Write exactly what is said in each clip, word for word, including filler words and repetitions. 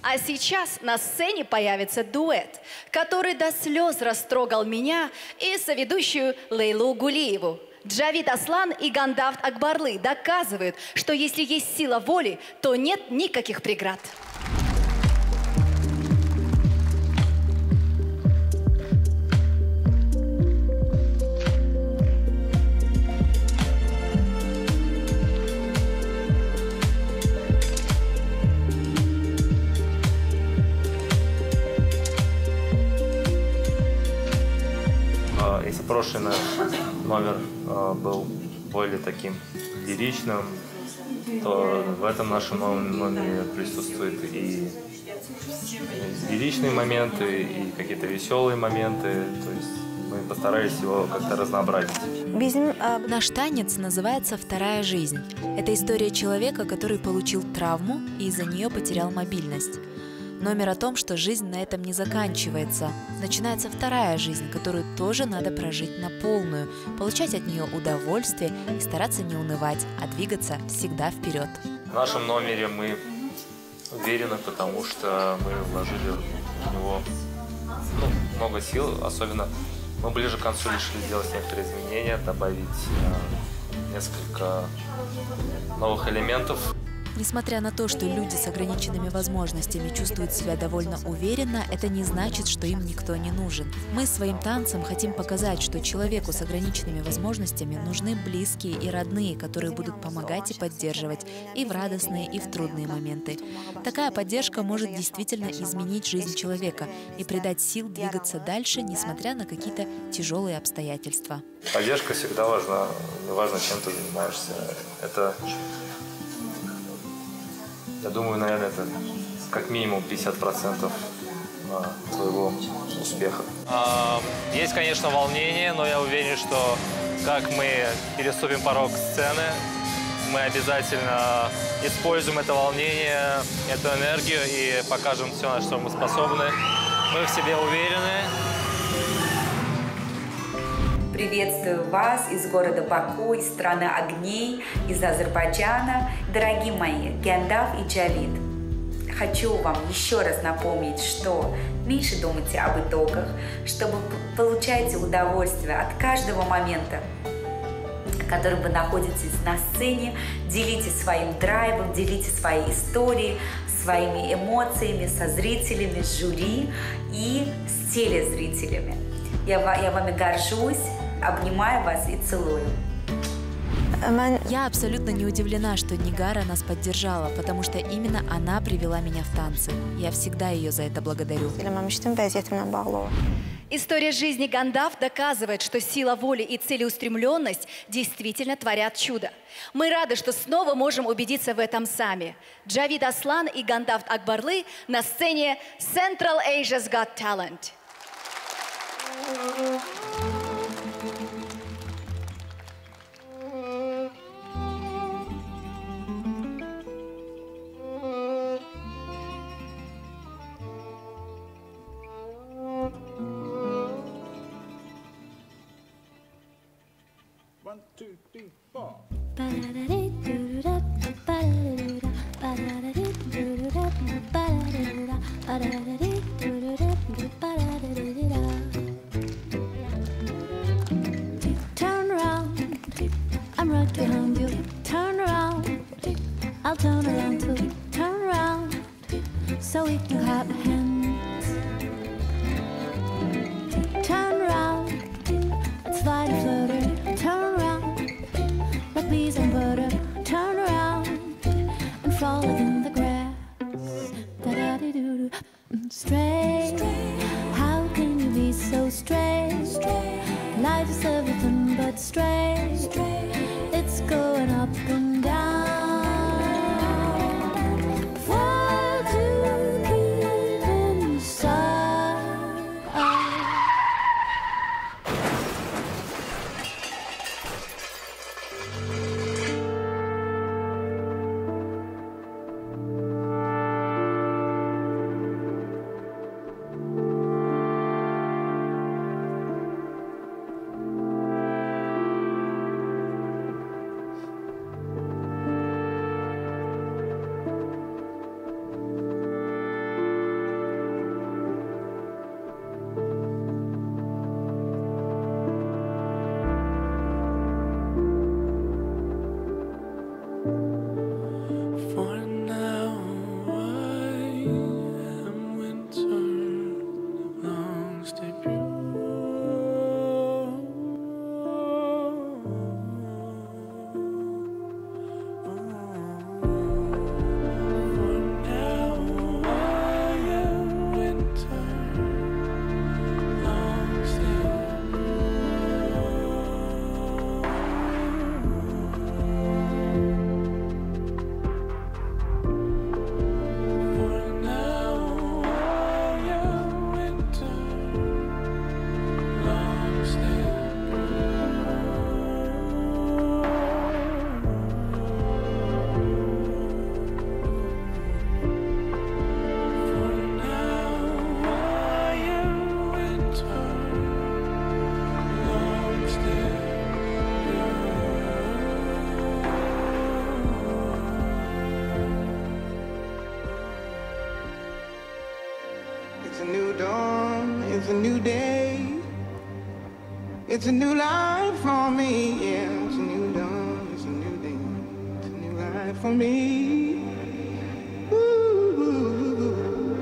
А сейчас на сцене появится дуэт, который до слез растрогал меня и соведущую Лейлу Гулиеву. Джавид Аслан и Гандафт Акбарлы доказывают, что если есть сила воли, то нет никаких преград. Если прошлый номер был более таким лиричным, то в этом нашем номере присутствуют и лиричные моменты, и какие-то веселые моменты. То есть мы постарались его как-то разнообразить. Наш танец называется «Вторая жизнь». Это история человека, который получил травму и из-за нее потерял мобильность. Номер о том, что жизнь на этом не заканчивается. Начинается вторая жизнь, которую тоже надо прожить на полную, получать от нее удовольствие и стараться не унывать, а двигаться всегда вперед. В нашем номере мы уверены, потому что мы вложили в него ну, много сил. Особенно мы ближе к концу решили сделать некоторые изменения, добавить э, несколько новых элементов. Несмотря на то, что люди с ограниченными возможностями чувствуют себя довольно уверенно, это не значит, что им никто не нужен. Мы своим танцем хотим показать, что человеку с ограниченными возможностями нужны близкие и родные, которые будут помогать и поддерживать и в радостные, и в трудные моменты. Такая поддержка может действительно изменить жизнь человека и придать сил двигаться дальше, несмотря на какие-то тяжелые обстоятельства. Поддержка всегда важна, неважно, чем ты занимаешься. Это... Я думаю, наверное, это как минимум пятьдесят процентов твоего успеха. Есть, конечно, волнение, но я уверен, что как мы переступим порог сцены, мы обязательно используем это волнение, эту энергию и покажем все, на что мы способны. Мы в себе уверены. Приветствую вас из города Баку, из страны огней, из Азербайджана. Дорогие мои, Гандафт и Джавид, хочу вам еще раз напомнить, что меньше думайте об итогах, чтобы получаете удовольствие от каждого момента, который вы находитесь на сцене. Делитесь своим драйвом, делитесь своей историей, своими эмоциями со зрителями, с жюри и с телезрителями. Я, я вами горжусь. Обнимаю вас и целую. Я абсолютно не удивлена, что Нигара нас поддержала, потому что именно она привела меня в танцы. Я всегда ее за это благодарю. История жизни Гандафт доказывает, что сила воли и целеустремленность действительно творят чудо. Мы рады, что снова можем убедиться в этом сами. Джавид Аслан и Гандафт Акбарлы на сцене Central Asia's Got Talent. One, two, three, four. Turn around, I'm right behind you. Turn around, I'll turn around too. Turn around, so we can clap hands. Turn around, let's fly to flutter. Turn around, like peas and butter. Turn around and fall in the grass. Da-da-dee-doo-doo. Straight, how can you be so straight? Life is everything but straight. It's going up and down. Far to keep inside. a new dawn, it's a new day. It's a new life for me, yeah. It's a new dawn, it's a new day. It's a new life for me. Ooh.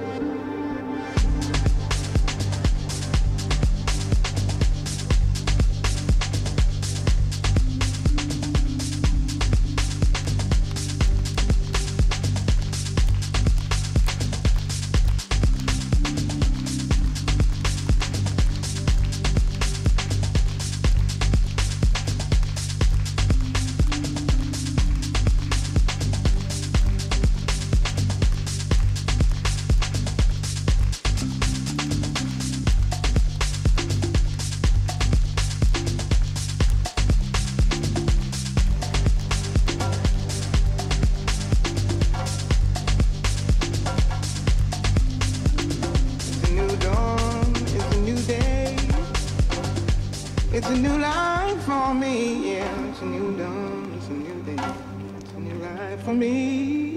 It's a new life for me, yeah. It's a new dawn, it's a new day. It's a new life for me.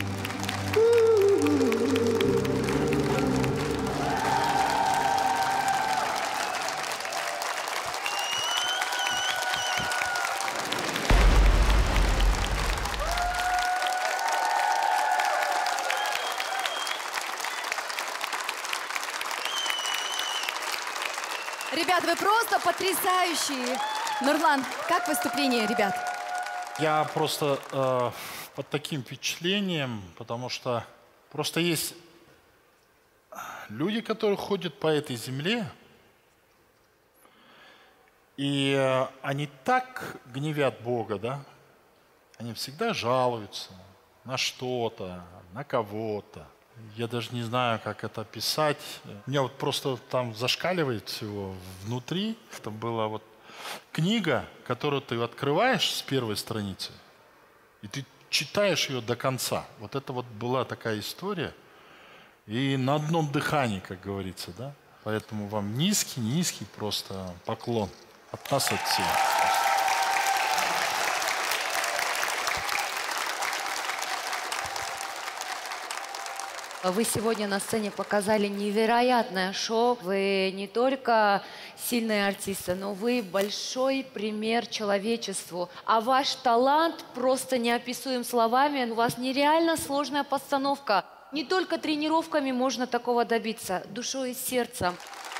Ooh. Ребят, вы просто потрясающие. Нурлан, как выступление, ребят? Я просто э, под таким впечатлением, потому что просто есть люди, которые ходят по этой земле, и э, они так гневят Бога, да? Они всегда жалуются на что-то, на кого-то. Я даже не знаю, как это описать. Меня вот просто там зашкаливает всего внутри. Это была вот книга, которую ты открываешь с первой страницы, и ты читаешь ее до конца. Вот это вот была такая история. И на одном дыхании, как говорится, да? Поэтому вам низкий-низкий просто поклон от нас, от всех. Вы сегодня на сцене показали невероятное шоу. Вы не только сильные артисты, но вы большой пример человечеству. А ваш талант просто неописуем словами. У вас нереально сложная постановка. Не только тренировками можно такого добиться, душой и сердцем.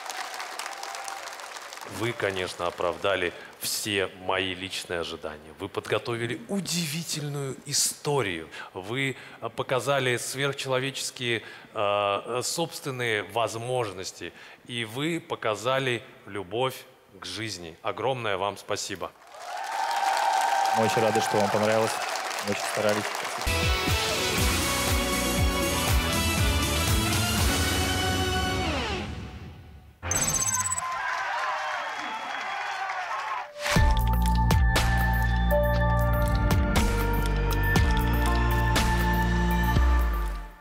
Вы, конечно, оправдали все мои личные ожидания. Вы подготовили удивительную историю. Вы показали сверхчеловеческие э, собственные возможности. И вы показали любовь к жизни. Огромное вам спасибо. Мы очень рады, что вам понравилось. Мы очень старались.